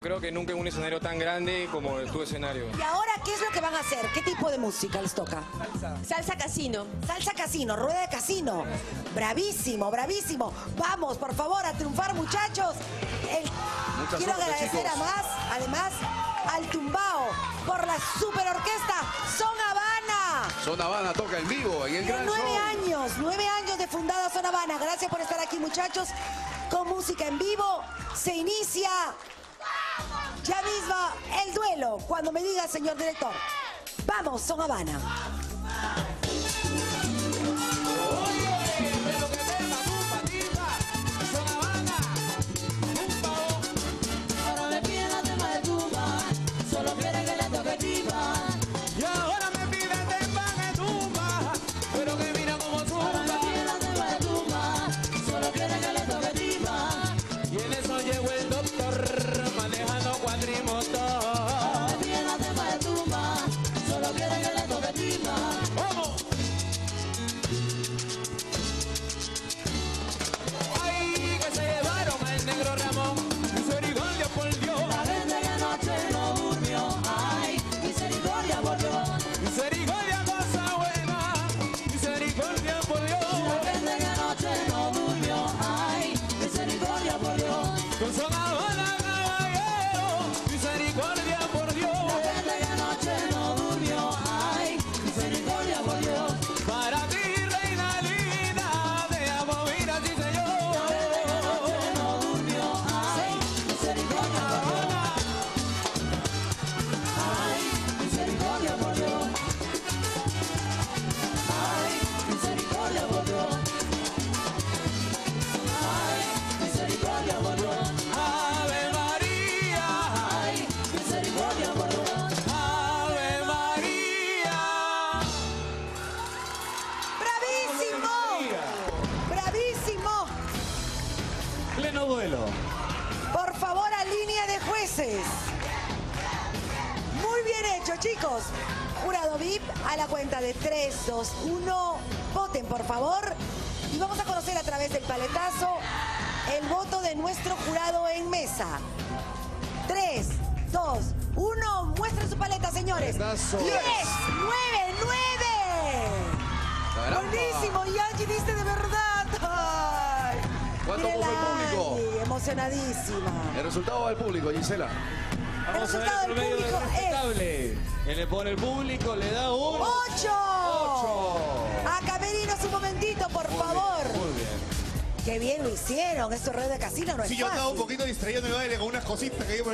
Creo que nunca en un escenario tan grande como tu escenario. ¿Y ahora qué es lo que van a hacer? ¿Qué tipo de música les toca? Salsa casino. Salsa casino, rueda de casino. Bravísimo, bravísimo. Vamos, por favor, a triunfar, muchachos. Quiero agradecer además, al Tumbao por la super orquesta Son Habana. Son Habana toca en vivo en el Gran Show. 9 años de fundada Son Habana. Gracias por estar aquí, muchachos, con música en vivo. Se inicia ya mismo el duelo. Cuando me diga, señor director. Vamos, Son Habana. Pleno duelo. Por favor, a línea de jueces. Muy bien hecho, chicos. Jurado VIP, a la cuenta de 3, 2, 1. Voten, por favor. Y vamos a conocer a través del paletazo el voto de nuestro jurado en mesa. 3, 2, 1. Muestren su paleta, señores. 10, 9, 9. Caramba. Buenísimo, Yanji, diste de verdad. Ay. ¿Cuánto puso el público? Angie, emocionadísima. El resultado del público, Gisela. Vamos a ver el promedio del respetable. Él le pone el público, le da un 8. 8. A Camerinos un momentito, por favor. Muy bien. Qué bien lo hicieron. Esto es red de casino, no es Sí, yo andaba un fácil. poquito distraído en el baile con unas cositas que hay por